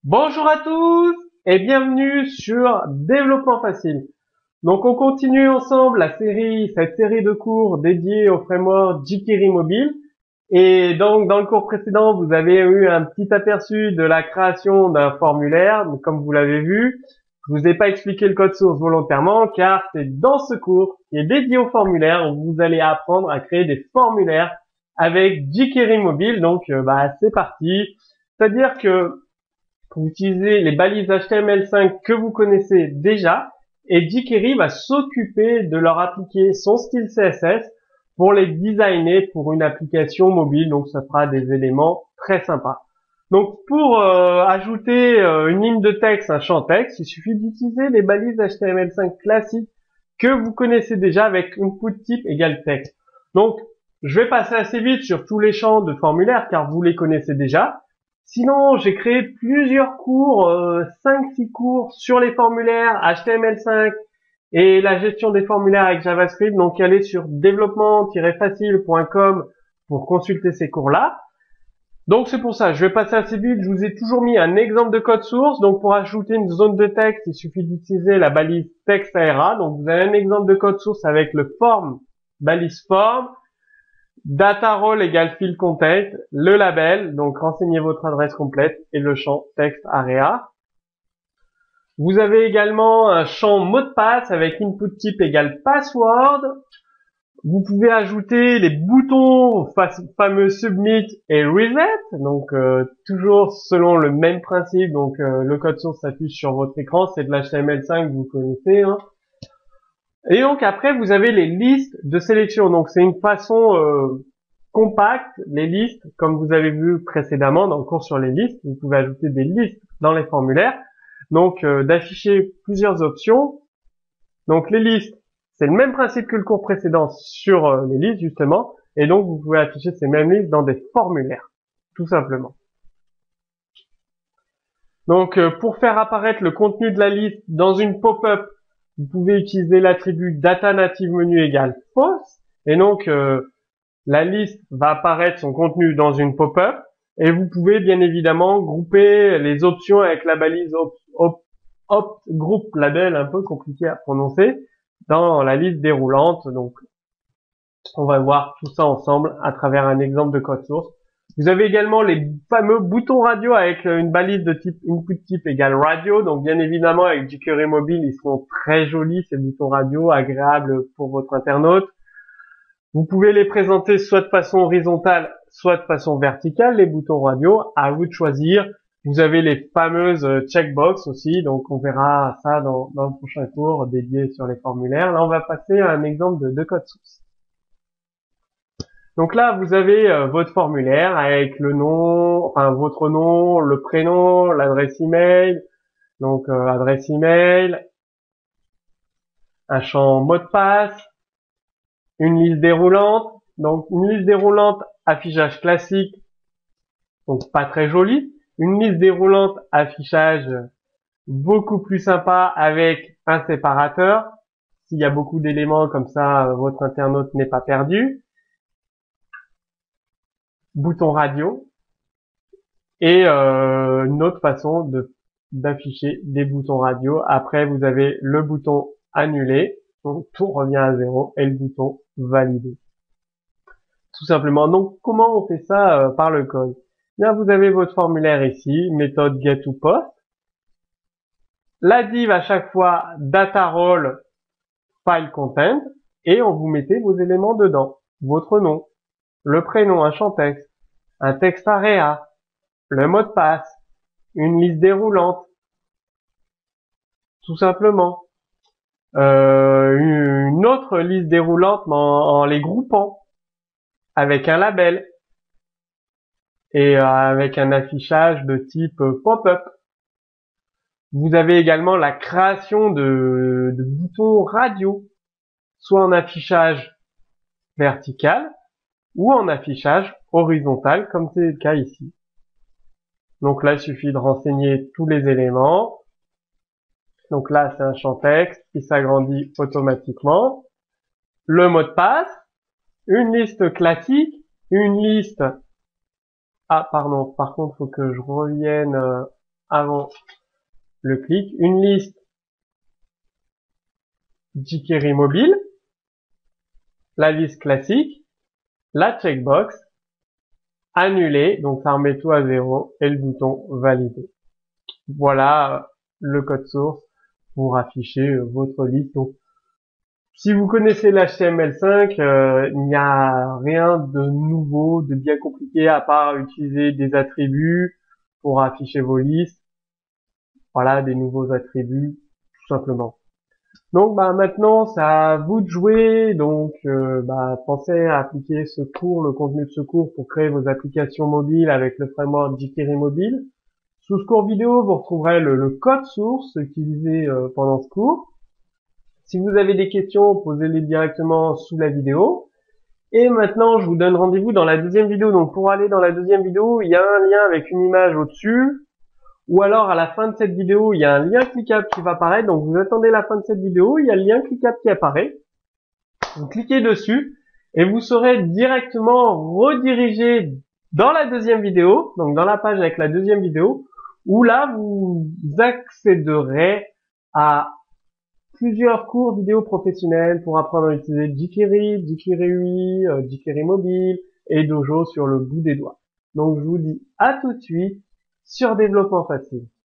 Bonjour à tous et bienvenue sur Développement Facile. Donc on continue ensemble cette série de cours dédiés au framework jQuery Mobile. Et donc dans le cours précédent, vous avez eu un petit aperçu de la création d'un formulaire. Donc comme vous l'avez vu, je vous ai pas expliqué le code source volontairement car c'est dans ce cours qui est dédié au formulaire où vous allez apprendre à créer des formulaires avec jQuery Mobile. Donc c'est parti. C'est-à-dire que vous utilisez les balises HTML5 que vous connaissez déjà et jQuery va s'occuper de leur appliquer son style CSS pour les designer pour une application mobile. Donc ça fera des éléments très sympas. Donc pour ajouter une ligne de texte, un champ texte, il suffit d'utiliser les balises HTML5 classiques que vous connaissez déjà avec input type égale texte. Donc je vais passer assez vite sur tous les champs de formulaire car vous les connaissez déjà. Sinon, j'ai créé plusieurs cours, 5-6 cours sur les formulaires HTML5 et la gestion des formulaires avec JavaScript. Donc, allez sur développement-facile.com pour consulter ces cours-là. Donc, c'est pour ça, je vais passer assez vite. Je vous ai toujours mis un exemple de code source. Donc, pour ajouter une zone de texte, il suffit d'utiliser la balise texte ARA. Donc, vous avez un exemple de code source avec le form, balise form. Data role égale field content, le label, donc renseignez votre adresse complète et le champ texte area. Vous avez également un champ mot de passe avec input type égale password. Vous pouvez ajouter les boutons fameux submit et reset, donc toujours selon le même principe. Donc le code source s'affiche sur votre écran, c'est de l'HTML5, vous connaissez. Et donc après, vous avez les listes de sélection. Donc c'est une façon compacte, les listes, comme vous avez vu précédemment dans le cours sur les listes. Vous pouvez ajouter des listes dans les formulaires. Donc d'afficher plusieurs options. Donc les listes, c'est le même principe que le cours précédent sur les listes justement. Et donc vous pouvez afficher ces mêmes listes dans des formulaires, tout simplement. Donc pour faire apparaître le contenu de la liste dans une pop-up, vous pouvez utiliser l'attribut data native menu égale false. Et donc, la liste va apparaître son contenu dans une pop-up. Et vous pouvez bien évidemment grouper les options avec la balise opt group label, un peu compliqué à prononcer, dans la liste déroulante. Donc, on va voir tout ça ensemble à travers un exemple de code source. Vous avez également les fameux boutons radio avec une balise de type input type égale radio. Donc bien évidemment avec jQuery mobile, ils sont très jolis ces boutons radio, agréables pour votre internaute. Vous pouvez les présenter soit de façon horizontale, soit de façon verticale, les boutons radio. À vous de choisir. Vous avez les fameuses checkbox aussi. Donc on verra ça dans le prochain cours dédié sur les formulaires. Là on va passer à un exemple de code source. Donc là, vous avez votre formulaire avec le nom, enfin votre nom, le prénom, l'adresse email, donc adresse email, un champ mot de passe, une liste déroulante, donc une liste déroulante affichage classique, donc pas très joli, une liste déroulante affichage beaucoup plus sympa avec un séparateur, s'il y a beaucoup d'éléments comme ça, votre internaute n'est pas perdu. Bouton radio et une autre façon d'afficher des boutons radio. Après, vous avez le bouton annuler, donc tout revient à zéro, et le bouton valider. Tout simplement. Donc, comment on fait ça par le code? Bien, vous avez votre formulaire ici, méthode getToPost. La div à chaque fois data role file content, et on vous mettez vos éléments dedans. Votre nom, le prénom, un champ texte, un texte area, le mot de passe, une liste déroulante, tout simplement. Une autre liste déroulante mais en les groupant avec un label et avec un affichage de type pop-up. Vous avez également la création de boutons radio, soit en affichage vertical ou en affichage horizontal, comme c'est le cas ici. Donc là, il suffit de renseigner tous les éléments. Donc là, c'est un champ texte qui s'agrandit automatiquement. Le mot de passe, une liste classique, une liste... Ah, pardon, par contre, faut que je revienne avant le clic, une liste jQuery mobile, la liste classique, la checkbox, annuler, donc ça remet tout à zéro, et le bouton valider. Voilà le code source pour afficher votre liste. Donc, si vous connaissez l'HTML5, il n'y a rien de nouveau, de bien compliqué à part utiliser des attributs pour afficher vos listes. Voilà, des nouveaux attributs, tout simplement. Donc maintenant, c'est à vous de jouer. Donc pensez à appliquer ce cours, le contenu de ce cours pour créer vos applications mobiles avec le framework jQuery Mobile. Sous ce cours vidéo, vous retrouverez le code source utilisé pendant ce cours. Si vous avez des questions, posez-les directement sous la vidéo. Et maintenant, je vous donne rendez-vous dans la deuxième vidéo. Donc pour aller dans la deuxième vidéo, il y a un lien avec une image au-dessus. Ou alors à la fin de cette vidéo, il y a un lien cliquable qui va apparaître. Donc vous attendez la fin de cette vidéo, il y a le lien cliquable qui apparaît. Vous cliquez dessus et vous serez directement redirigé dans la deuxième vidéo, donc dans la page avec la deuxième vidéo, où là vous accéderez à plusieurs cours vidéo professionnels pour apprendre à utiliser jQuery, jQuery UI, jQuery mobile et Dojo sur le bout des doigts. Donc je vous dis à tout de suite sur Développement Facile.